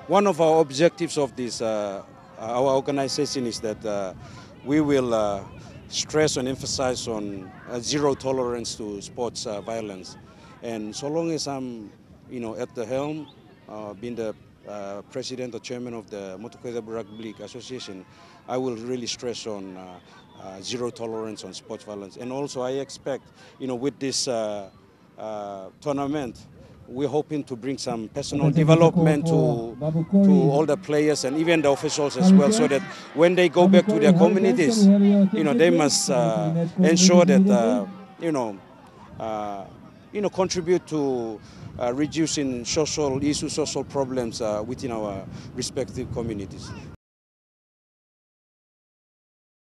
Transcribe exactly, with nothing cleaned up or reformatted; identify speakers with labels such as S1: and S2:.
S1: one of our objectives of this, uh, our organization is that uh, we will uh, stress and emphasize on uh, zero tolerance to sports uh, violence. And so long as I'm, you know, at the helm, uh, being the uh, president or chairman of the Motu Koita Rugby League Association, I will really stress on uh, uh, zero tolerance on sports violence. And also I expect, you know, with this uh, uh, tournament, we're hoping to bring some personal development to, to all the players and even the officials as well, so that when they go back to their communities, you know, they must uh, ensure that, uh, you know, uh, you know, contribute to uh, reducing social issues, social problems uh, within our respective communities.